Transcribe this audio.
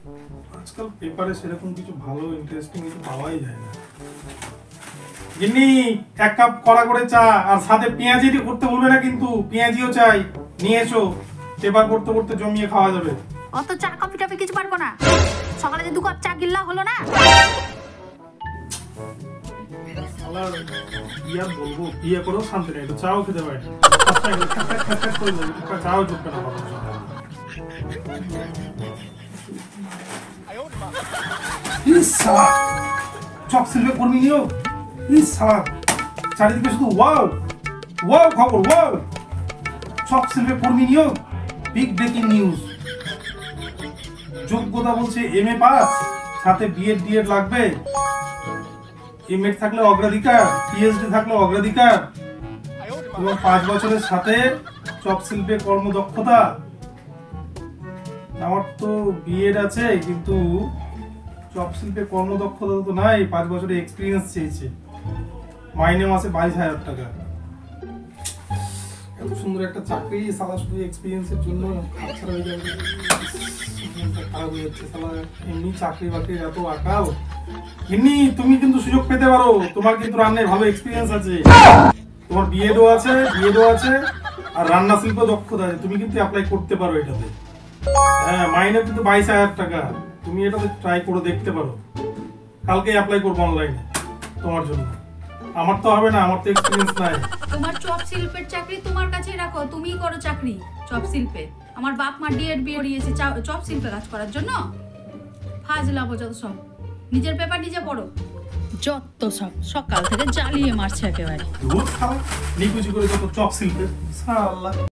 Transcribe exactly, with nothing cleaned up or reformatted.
আজকাল পেপারে সেরকম কিছু ভালো ইন্টারেস্টিং কিছু পাওয়াই যায় না। গিন্নি এক কাপ কড়া করে চা, আর সাথে পেঁয়াজি দিয়ে করতে বলবে না কিন্তু, পেঁয়াজিও চাই, নিয়ে এসো। পেপার পড়তে পড়তে জমিয়ে খাওয়া যাবে। অত চা কফি টফি কিছু পারবো না, সকালে যে দু কাপ চা গিল্লা হলো না। বিয়া বলবো, বিয়ে করেও শান্তি নেই, একটু চাও খেতে পারে না, চাও চুপবে না। চক শিল্পে কর্মী নিয়োগ, চারিদিকে শুধু ওয়াও ওয়াও খবর, ওয়াও চক শিল্পে কর্মী নিয়োগ, বিগ ব্রেকিং নিউজ। যোগ্যতা বলছে এম এ পাস, সাথে বিএড ডিএড লাগবে, এমএড থাকলে অগ্রাধিকার, পিএইচডি থাকলে অগ্রাধিকার, এবং পাঁচ বছরের সাথে চক শিল্পে কর্মদক্ষতা। আমার তো বিএড আছে কিন্তু চক শিল্পে কর্মদক্ষতা তো নাই, পাঁচ বছরের এক্সপিরিয়েন্স চেয়েছে, মাইনে মাসে বাইশ হাজার টাকা। এত সুন্দর একটা চাকরি, সালা শুধু এক্সপিরিয়েন্সের জন্য হাতছাড়া হয়ে যাবে, খারাপ হয়ে যাচ্ছে সালা। এমনি চাকরি বাকরির এত আকাল। এমনি তুমি কিন্তু সুযোগ পেতে পারো, তোমার কিন্তু রান্নায় ভালো এক্সপিরিয়েন্স আছে, তোমার বিএডও আছে, বিএডও আছে, আর রান্না শিল্প দক্ষতা আছে, তুমি কিন্তু অ্যাপ্লাই করতে পারো এটাতে। হ্যাঁ, মাইনে কিন্তু বাইশ হাজার টাকা, তুমি এটাতে ট্রাই করে দেখতে পারো। কালকে অ্যাপ্লাই করবো অনলাইনে তোমার জন্য। আমার তো হবে না, আমার তো এক্সপিরিয়েন্স নাই। তোমার চপ শিল্পের চাকরি তোমার কাছেই রাখো, তুমিই করো চাকরি চপ শিল্পে। আমার বাপ মা ডিএড বিএড করিয়েছে চপ শিল্পে কাজ করার জন্য। ফাজলা বোঝো সব, নিজের পেপার নিজে পড়ো। যত সব সকাল থেকে জ্বালিয়ে মারছে একেবারে। নিকুচি করে যত চপ শিল্পে সাল্লাহ।